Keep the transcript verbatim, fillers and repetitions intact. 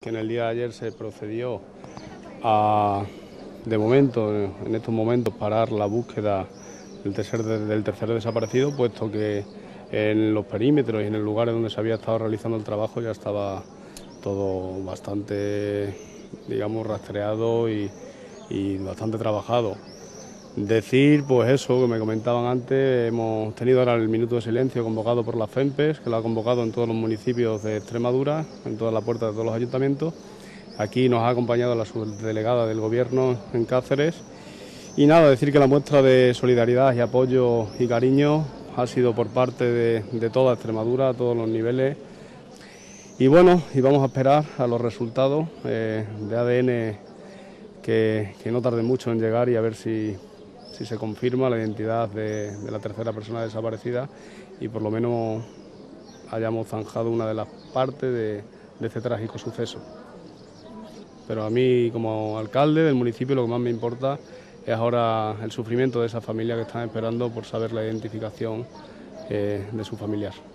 que en el día de ayer se procedió a, de momento, en estos momentos, parar la búsqueda del tercer, del tercer desaparecido, puesto que en los perímetros y en el lugar donde se había estado realizando el trabajo ya estaba todo bastante, digamos, rastreado y, y bastante trabajado. Decir, pues eso que me comentaban antes, hemos tenido ahora el minuto de silencio convocado por la FEMPES, que lo ha convocado en todos los municipios de Extremadura, en todas las puertas de todos los ayuntamientos. Aquí nos ha acompañado la subdelegada del Gobierno en Cáceres. Y nada, decir que la muestra de solidaridad y apoyo y cariño ha sido por parte de, de toda Extremadura, a todos los niveles. Y bueno, y vamos a esperar a los resultados eh, de A D N que, que no tarden mucho en llegar y a ver si... si se confirma la identidad de, de la tercera persona desaparecida y por lo menos hayamos zanjado una de las partes de, de este trágico suceso. Pero a mí, como alcalde del municipio, lo que más me importa es ahora el sufrimiento de esa familia que están esperando por saber la identificación eh, de su familiar.